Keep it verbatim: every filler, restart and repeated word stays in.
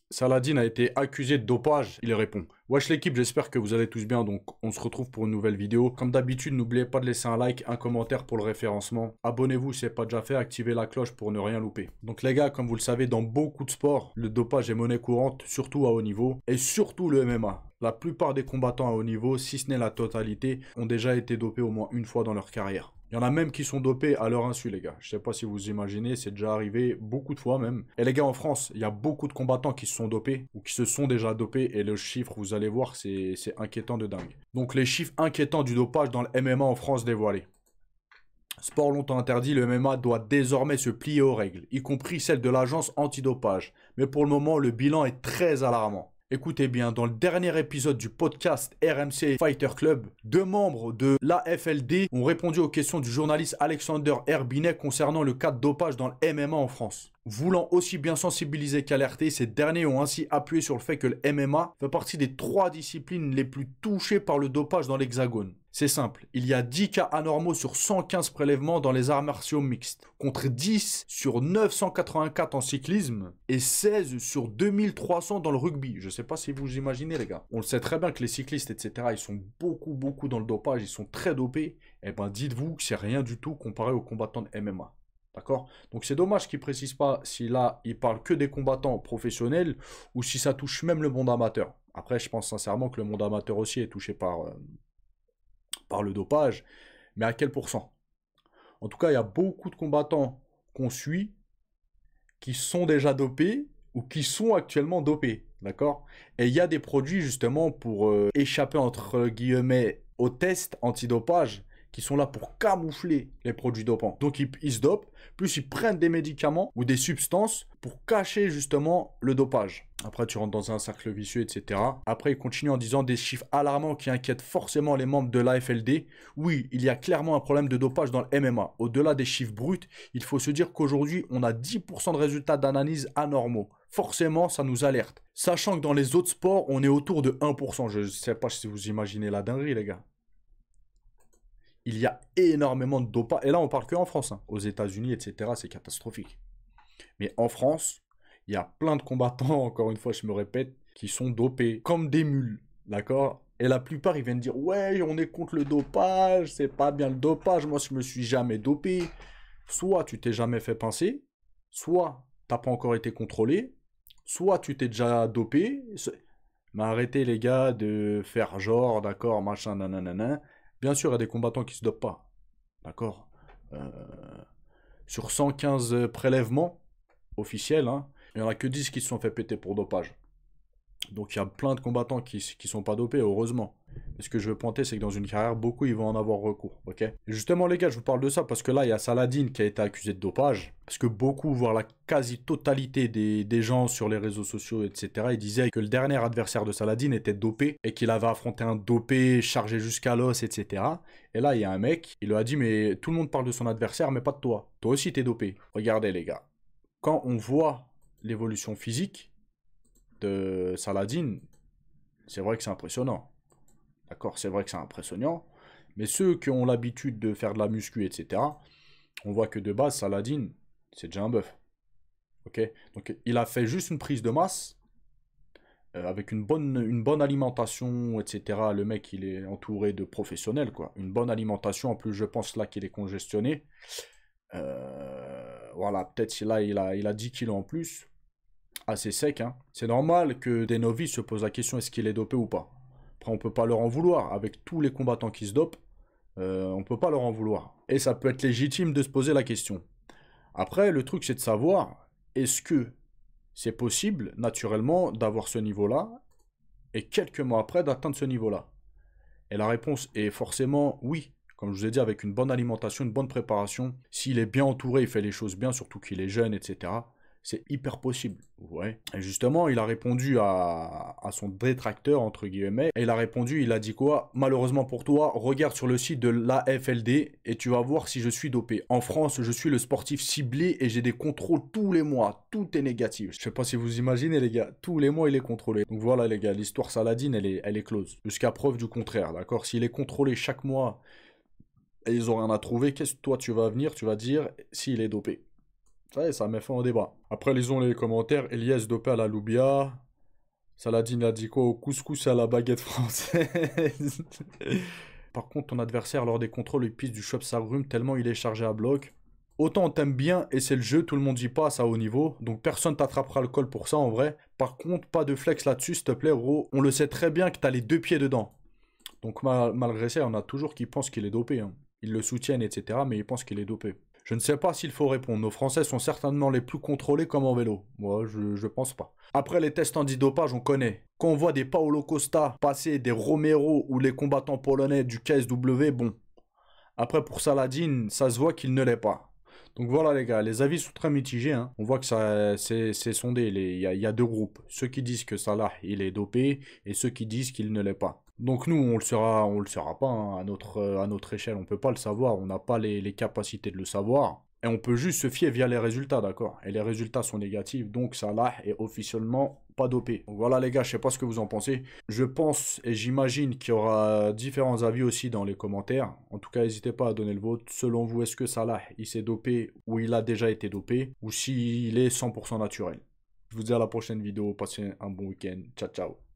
Saladin a été accusé de dopage. Il répond: wesh l'équipe, j'espère que vous allez tous bien. Donc on se retrouve pour une nouvelle vidéo. Comme d'habitude, n'oubliez pas de laisser un like, un commentaire pour le référencement. Abonnez-vous si ce n'est pas déjà fait, activez la cloche pour ne rien louper. Donc les gars, comme vous le savez, dans beaucoup de sports, le dopage est monnaie courante, surtout à haut niveau, et surtout le M M A. La plupart des combattants à haut niveau, si ce n'est la totalité, ont déjà été dopés au moins une fois dans leur carrière. Il y en a même qui sont dopés à leur insu, les gars. Je sais pas si vous imaginez, c'est déjà arrivé beaucoup de fois même. Et les gars, en France, il y a beaucoup de combattants qui se sont dopés ou qui se sont déjà dopés. Et le chiffre, vous allez voir, c'est inquiétant de dingue. Donc les chiffres inquiétants du dopage dans le M M A en France dévoilés. Sport longtemps interdit, le M M A doit désormais se plier aux règles, y compris celles de l'agence antidopage. Mais pour le moment, le bilan est très alarmant. Écoutez bien, dans le dernier épisode du podcast R M C Fighter Club, deux membres de l'A F L D ont répondu aux questions du journaliste Alexander Herbinet concernant le cas de dopage dans le M M A en France. Voulant aussi bien sensibiliser qu'alerter, ces derniers ont ainsi appuyé sur le fait que le M M A fait partie des trois disciplines les plus touchées par le dopage dans l'Hexagone. C'est simple, il y a dix cas anormaux sur cent quinze prélèvements dans les arts martiaux mixtes, contre dix sur neuf cent quatre-vingt-quatre en cyclisme et seize sur deux mille trois cents dans le rugby. Je ne sais pas si vous imaginez les gars. On le sait très bien que les cyclistes, et cetera, ils sont beaucoup beaucoup dans le dopage, ils sont très dopés. Eh ben dites-vous que c'est rien du tout comparé aux combattants de M M A. D'accord? Donc c'est dommage qu'ils ne précisent pas si là, ils parlent que des combattants professionnels ou si ça touche même le monde amateur. Après, je pense sincèrement que le monde amateur aussi est touché par... Euh, par le dopage, mais à quel pourcent? En tout cas, il y a beaucoup de combattants qu'on suit qui sont déjà dopés ou qui sont actuellement dopés, d'accord? Et il y a des produits justement pour euh, échapper entre guillemets aux tests antidopage qui sont là pour camoufler les produits dopants. Donc ils, ils se dopent, plus ils prennent des médicaments ou des substances pour cacher justement le dopage. Après tu rentres dans un cercle vicieux, et cetera. Après ils continuent en disant des chiffres alarmants qui inquiètent forcément les membres de l'A F L D. Oui, il y a clairement un problème de dopage dans le M M A. Au-delà des chiffres bruts, il faut se dire qu'aujourd'hui on a dix pour cent de résultats d'analyse anormaux. Forcément, ça nous alerte. Sachant que dans les autres sports, on est autour de un pour cent. Je ne sais pas si vous imaginez la dinguerie les gars. Il y a énormément de dopage. Et là, on parle que en France. Hein. Aux États-Unis, et cetera, c'est catastrophique. Mais en France, il y a plein de combattants, encore une fois, je me répète, qui sont dopés comme des mules. D'accord? Et la plupart, ils viennent dire: ouais, on est contre le dopage, c'est pas bien le dopage. Moi, je me suis jamais dopé. Soit tu t'es jamais fait pincer, soit t'as pas encore été contrôlé, soit tu t'es déjà dopé. Mais arrêtez, les gars, de faire genre, d'accord, machin, nanana. Bien sûr, il y a des combattants qui ne se dopent pas. D'accord? euh, Sur cent quinze prélèvements officiels, hein, il n'y en a que dix qui se sont fait péter pour dopage. Donc il y a plein de combattants qui ne sont pas dopés, heureusement. Mais ce que je veux pointer, c'est que dans une carrière, beaucoup ils vont en avoir recours. Ok? Et justement, les gars, je vous parle de ça parce que là, il y a Saladin qui a été accusé de dopage. Parce que beaucoup, voire la quasi-totalité des, des gens sur les réseaux sociaux, et cetera, ils disaient que le dernier adversaire de Saladin était dopé et qu'il avait affronté un dopé chargé jusqu'à l'os, et cetera. Et là, il y a un mec, il lui a dit: mais tout le monde parle de son adversaire, mais pas de toi. Toi aussi, t'es dopé. Regardez, les gars. Quand on voit l'évolution physique de Saladin, c'est vrai que c'est impressionnant. D'accord, c'est vrai que c'est impressionnant. Mais ceux qui ont l'habitude de faire de la muscu, et cetera, on voit que de base, Saladin, c'est déjà un bœuf. Ok? Donc il a fait juste une prise de masse, euh, avec une bonne, une bonne alimentation, et cetera. Le mec, il est entouré de professionnels, quoi. Une bonne alimentation, en plus, je pense là qu'il est congestionné. Euh, voilà, peut-être là, il a, il a dix kilos en plus. Assez sec, hein. C'est normal que des novices se posent la question: est-ce qu'il est dopé ou pas? Après, on peut pas leur en vouloir. Avec tous les combattants qui se dopent, euh, on peut pas leur en vouloir. Et ça peut être légitime de se poser la question. Après, le truc, c'est de savoir, est-ce que c'est possible, naturellement, d'avoir ce niveau-là, et quelques mois après, d'atteindre ce niveau-là? Et la réponse est forcément oui. Comme je vous ai dit, avec une bonne alimentation, une bonne préparation, s'il est bien entouré, il fait les choses bien, surtout qu'il est jeune, et cetera, c'est hyper possible. Ouais. Et justement, il a répondu à, à son détracteur, entre guillemets. Et il a répondu, il a dit quoi? Malheureusement pour toi, regarde sur le site de l'A F L D et tu vas voir si je suis dopé. En France, je suis le sportif ciblé et j'ai des contrôles tous les mois. Tout est négatif. Je sais pas si vous imaginez, les gars. Tous les mois, il est contrôlé. Donc voilà, les gars, l'histoire Saladin, elle est, elle est close. Jusqu'à preuve du contraire, d'accord? S'il est contrôlé chaque mois et ils ont rien à trouver, qu'est-ce que toi, tu vas venir, tu vas dire s'il est dopé? Ça y est, ça met fin au débat. Après, lisons les commentaires. Elias dopé à la loubia. Saladin a dit quoi au couscous à la baguette française. Par contre, ton adversaire, lors des contrôles, il pisse du shop Sagrum tellement il est chargé à bloc. Autant on t'aime bien et c'est le jeu, tout le monde y passe à haut niveau. Donc personne t'attrapera le col pour ça en vrai. Par contre, pas de flex là-dessus, s'il te plaît, gros. On le sait très bien que t'as les deux pieds dedans. Donc mal malgré ça, on a toujours qui pensent qu'il est dopé. Hein. Ils le soutiennent, et cetera. Mais ils pensent qu'il est dopé. Je ne sais pas s'il faut répondre. Nos Français sont certainement les plus contrôlés comme en vélo. Moi, je, je pense pas. Après les tests antidopage, on connaît. Quand on voit des Paolo Costa passer, des Romero ou les combattants polonais du K S W, bon. Après, pour Saladin, ça se voit qu'il ne l'est pas. Donc voilà les gars, les avis sont très mitigés. Hein. On voit que ça c'est sondé. Il y, y a deux groupes. Ceux qui disent que Salah, il est dopé et ceux qui disent qu'il ne l'est pas. Donc nous, on le saura, on le saura pas hein, à, notre, à notre échelle. On peut pas le savoir. On n'a pas les, les capacités de le savoir. Et on peut juste se fier via les résultats, d'accord? Et les résultats sont négatifs, donc Salah est officiellement pas dopé. Donc voilà les gars, je sais pas ce que vous en pensez. Je pense et j'imagine qu'il y aura différents avis aussi dans les commentaires. En tout cas, n'hésitez pas à donner le vôtre. Selon vous, est-ce que Salah, il s'est dopé ou il a déjà été dopé? Ou s'il est cent pour cent naturel? Je vous dis à la prochaine vidéo. Passez un bon week-end. Ciao, ciao.